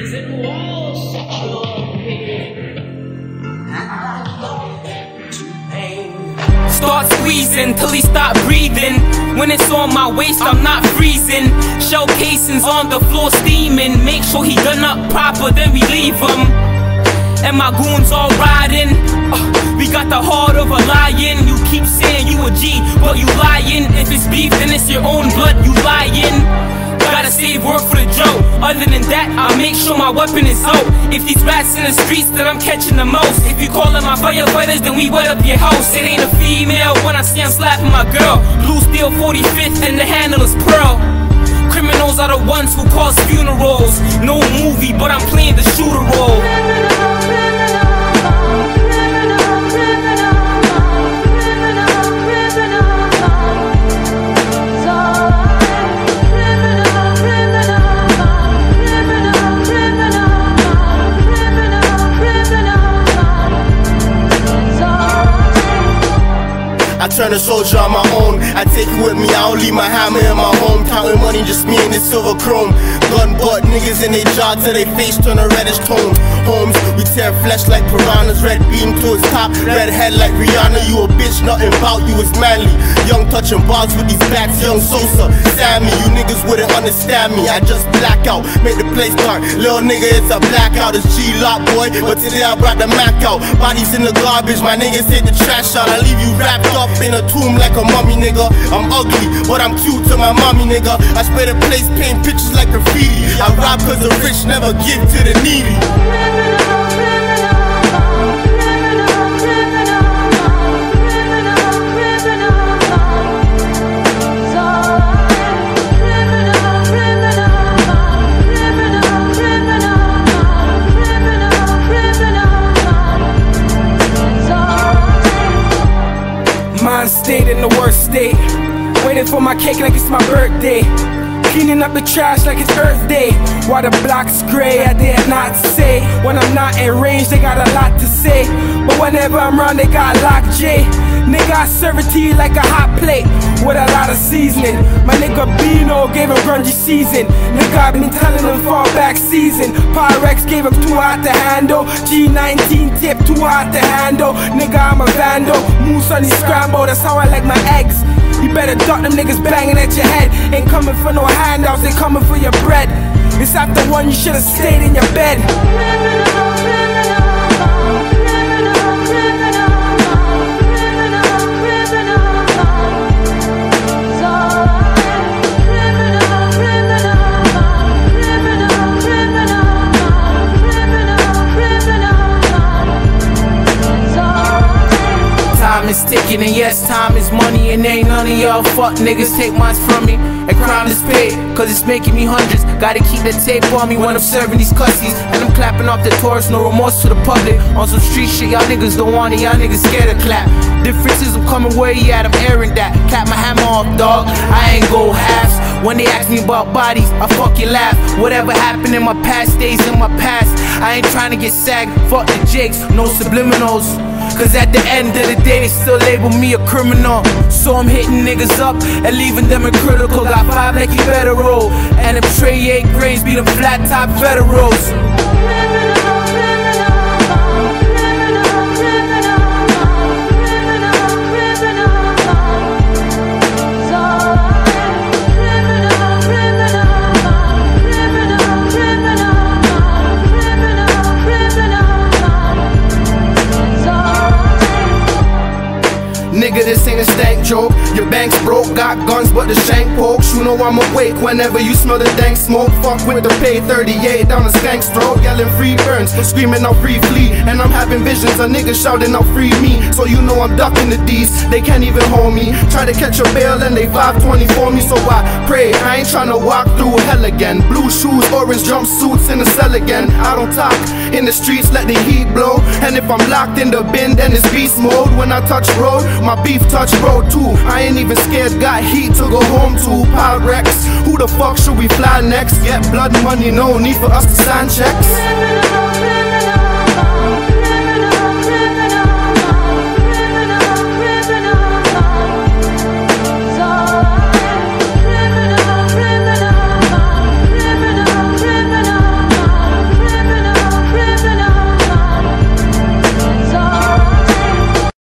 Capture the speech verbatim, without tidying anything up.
prison walls secure me. Start squeezing till he stop breathing. When it's on my waist, I'm not freezing. Shell casings on the floor steaming. Make sure he done up proper, then we leave him. And my goons all riding. uh, We got the heart of a lion. You keep saying you a G, but you lying. If it's beef, then it's your own blood, you lying. Gotta save work for the Joe. Other than that, I make sure my weapon is out. If these rats in the streets, then I'm catching the most. If you callin' my firefighters, then we wet up your house. It ain't a female when I see I'm slapping my girl. Blue steel forty-fifth and the handle is pearl. Criminals are the ones who cause funerals. No movie, but I'm playing the shooter role. I turn a soldier on my own. I take it with me, I don't leave my hammer in my home. Counting money, just me and this silver chrome. Gun butt niggas in their jaw till they face turn a reddish tone. Homes, we tear flesh like piranhas. Red beam to its top, red head like Rihanna. You a bitch, nothing about you is manly. Young touching bars with these bats, young Sosa, Sammy. You niggas wouldn't understand me, I just black out, make the place dark. Little nigga, it's a blackout, it's G-Lock boy. But today I brought the Mac out. Bodies in the garbage, my niggas take the trash out. I leave you wrapped up in a tomb like a mummy, nigga. I'm ugly, but I'm cute to my mommy, nigga. I spray the place, paint pictures like graffiti. I rob cause the rich never give to the needy. Mind stayed in the worst state, waiting for my cake like it's my birthday. Cleaning up the trash like it's Earth Day. While the block's grey, I dare not say. When I'm not in range, they got a lot to say. But whenever I'm around, they got lock J. Nigga, I serve it to you like a hot plate with a lot of seasoning. My nigga Bino gave him grungy season. Nigga, I've been telling him fall back season. Pyrex gave him too hot to handle. G nineteen tip, too hot to handle. Nigga, I'm a vandal. Moose on these scramble, that's how I like my eggs. You better duck them niggas banging at your head. Ain't coming for no handouts, they coming for your bread. It's after one, you should've stayed in your bed. Time is ticking and yes, time is money. And ain't none of y'all fuck niggas take mine from me. And crime is paid, cause it's making me hundreds. Gotta keep the tape on me when I'm serving these cussies. And I'm clapping off the tourists, no remorse to the public. On some street shit, y'all niggas don't want it, y'all niggas scared to clap. Difference is I'm coming where you at, I'm airing that. Clap my hammer off, dog, I ain't go halves. When they ask me about bodies, I fuck you laugh. Whatever happened in my past stays in my past. I ain't trying to get sagged, fuck the jakes, no subliminals. Cause at the end of the day, they still label me a criminal. So I'm hitting niggas up and leaving them in critical. Got five like you better roll. And them tray eight grains be them flat top federals. Nigga, this ain't a stank joke. Your bank's broke, got guns but the shank pokes. You know I'm awake whenever you smell the dank smoke. Fuck with the pay thirty-eight down the skank's throat. Yelling free burns, screaming out free flee. And I'm having visions of niggas shouting out free me. So you know I'm ducking the D's, they can't even hold me. Try to catch a bail and they five twenty for me. So I pray, I ain't trying to walk through hell again. Blue shoes, orange jumpsuits in the cell again. I don't talk in the streets, let the heat blow. And if I'm locked in the bin, then it's beast mode. When I touch road, my beef touch road too. I ain't even scared, got heat to go home to. Pyrex, who the fuck should we fly next? Get blood money, no need for us to sign checks.